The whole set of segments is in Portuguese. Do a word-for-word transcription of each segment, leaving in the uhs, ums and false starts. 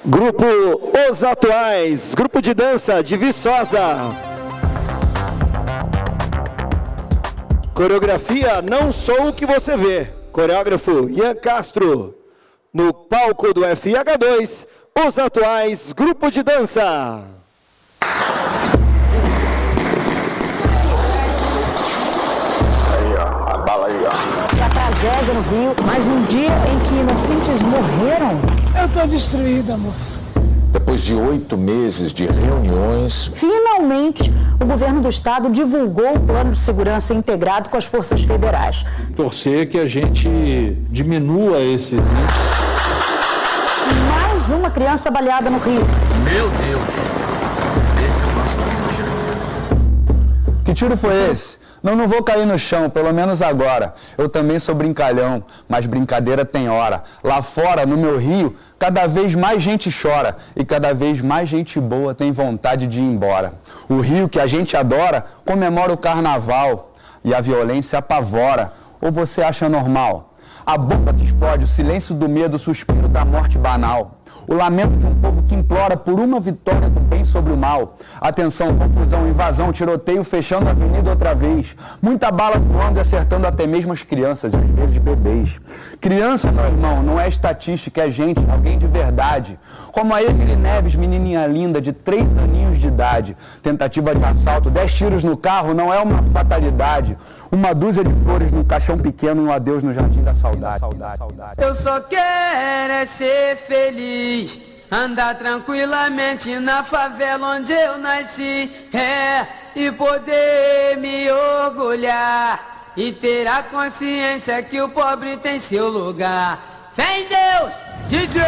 Grupo Os Atuais, grupo de dança de Viçosa. Coreografia Não Sou o Que Você Vê. Coreógrafo Ian Castro. No palco do F H dois, Os Atuais, grupo de dança. Aí, ó, a bala aí, ó. A tragédia no Rio, mais um dia em que inocentes morreram. Eu tô destruída, moça. Depois de oito meses de reuniões... Finalmente, o governo do estado divulgou o plano de segurança integrado com as forças federais. Torcer que a gente diminua esses índices. Mais uma criança baleada no Rio. Meu Deus! Esse é o nosso Rio. Que tiro foi esse? Não, não vou cair no chão, pelo menos agora. Eu também sou brincalhão, mas brincadeira tem hora. Lá fora, no meu Rio, cada vez mais gente chora e cada vez mais gente boa tem vontade de ir embora. O Rio que a gente adora comemora o carnaval e a violência apavora. Ou você acha normal? A bomba que explode, o silêncio do medo, o suspiro da morte banal. O lamento de um povo que implora por uma vitória do bem sobre o mal. Atenção, confusão, invasão, tiroteio, fechando a avenida outra vez. Muita bala voando e acertando até mesmo as crianças, e às vezes bebês. Criança, meu irmão, não é estatística, é gente, alguém de verdade. Como a Emily Neves, menininha linda, de três aninhos de idade. Tentativa de assalto, dez tiros no carro, não é uma fatalidade. Uma dúzia de flores num caixão pequeno, um adeus no jardim da saudade. Eu só quero é ser feliz, andar tranquilamente na favela onde eu nasci, é, e poder me orgulhar e ter a consciência que o pobre tem seu lugar. Vem Deus, D J!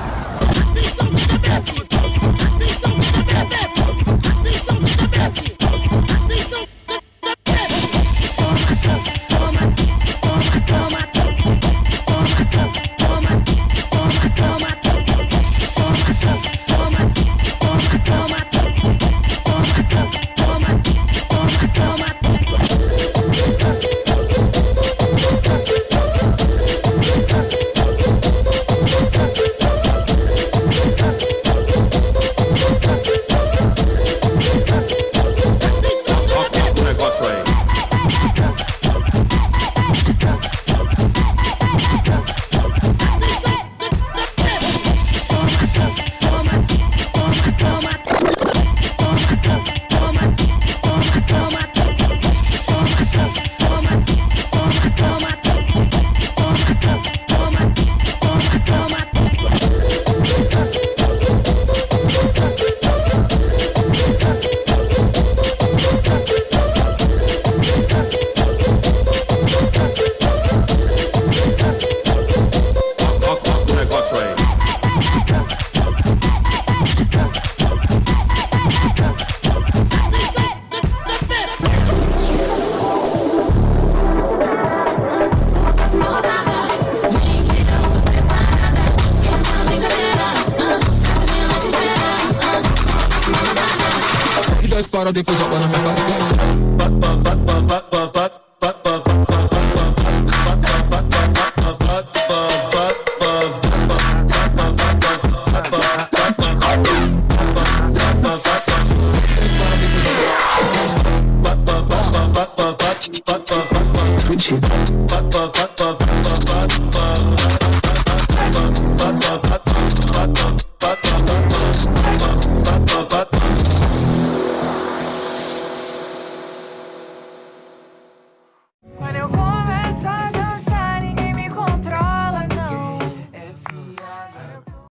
Depois joga na minha cara. Switch it.